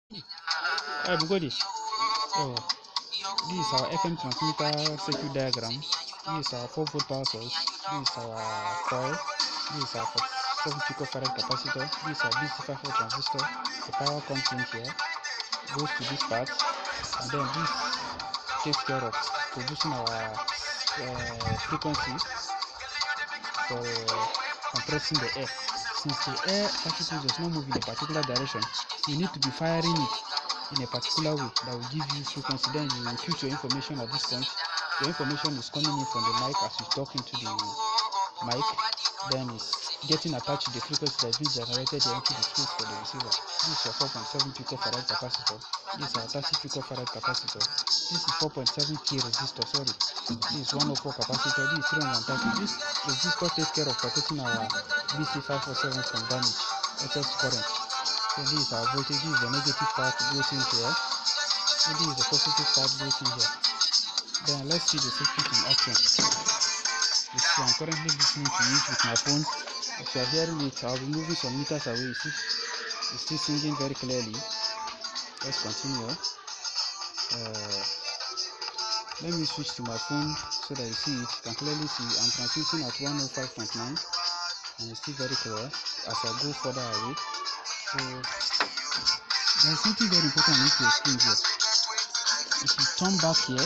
Alright, Bugodi. So this is our FM transmitter circuit diagram. This is our 4-volt power source. This is our coil. This is our 47 picofarad capacitor. This is our BC54 transistor. The power comes in here, goes to this part, and then this takes care of producing our frequency for compressing the air. Since the air particle does not move in a particular direction, you need to be firing it in a particular way that will give you frequency. Then you input your information at this point. Your information is coming in from the mic as you talk into the mic, then it's getting attached to the frequency that is being generated here into the space for the receiver. This is your 4.7 picofarad capacitor. This is our 30 picofarad capacitor. This is 4.7 k resistor. Sorry, this is 104 capacitor. This is 330. This resistor takes care of protecting our BC547 from damage, excess current. So this is our voltage. This is the negative part goes in here. So this is the positive part goes in here. Then let's see the circuit in action. I'm currently listening to it with my phone. If you are hearing it, I'll be moving some meters away. You see, it's still singing very clearly. Let's continue. Let me switch to my phone so that you see it. You can clearly see I'm transmitting at 105.9, and it's still very clear as I go further away. So there's something very important I need to explain here. If you turn back here,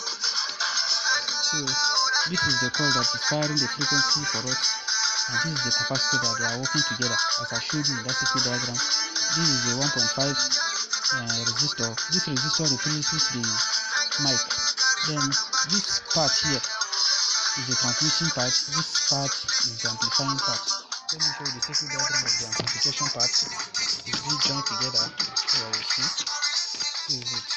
so this is the coil that is firing the frequency for us, and this is the capacitor that they are working together as I showed you in that circuit diagram. This is the 1.5 resistor. This resistor replaces the mic. Then this part here is the transmission part. This part is the amplifying part. Let me show you the circuit diagram of the amplification part. It's being joined together so I will see. This is it.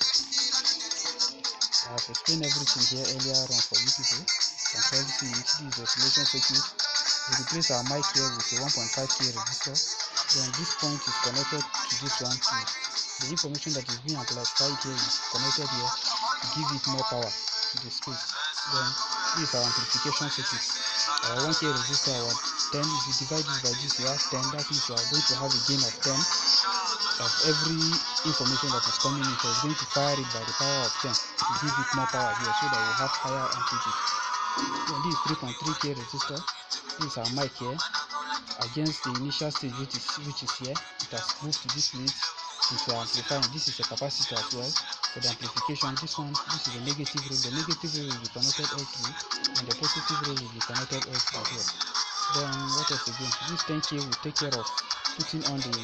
I have explained everything here earlier on for you people. You can clearly see it. This is the oscillation circuit. We replace our mic here with a 1.5 k resistor. Then this point is connected to this one. The information that is being amplified here is connected here to give it more power to the space. Then this is our amplification circuit. Our 1 k resistor, our 10. If you divide this by this, you have 10. That means you are going to have a gain of 10 of every information that is coming in. So it's going to fire it by the power of 10 to give it more power here so that we have higher amplitude. So this is 3.3 k resistor. This is our mic here against the initial stage which is here. It has moved to this place since we are amplifying. This is a capacitor as well for the amplification. This is the negative rail. The negative rail will be connected all through, and the positive rail will be connected all through here. Then what else again? This 10 k will take care of putting on the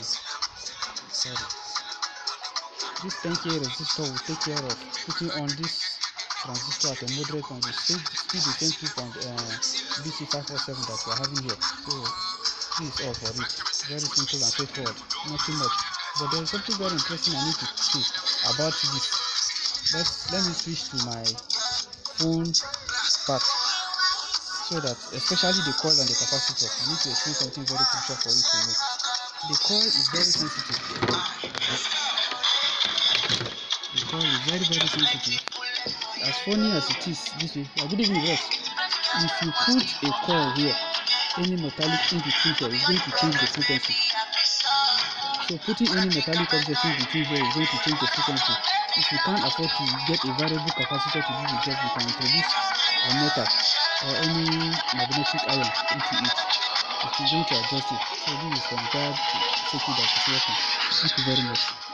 This 10 k resistor will take care of putting on this transistor at a moderate on the still the same 2. BC547 that we are having here. So this is all for it. Very simple and straightforward. Not too much. But there is something very interesting I need to say about this. Let me switch to my phone part so that, especially the coil and the capacitor, I need to explain something very crucial for you to know. The coil is very sensitive. The coil is very sensitive. As funny as it is, this way. Good evening, guys. If you put a coil here, any metallic in between here is going to change the frequency. So putting any metallic object in between here is going to change the frequency. If you can't afford to get a variable capacitor to do the job, you can introduce a metal or any magnetic iron into it. It is going to adjust it. So this is the entire circuit that is working. Thank you very much.